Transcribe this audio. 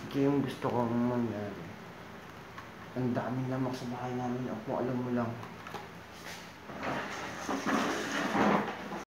Ito yung gusto kong mangyari. Ang dami lamang sa bahay namin. Kung alam mo lang,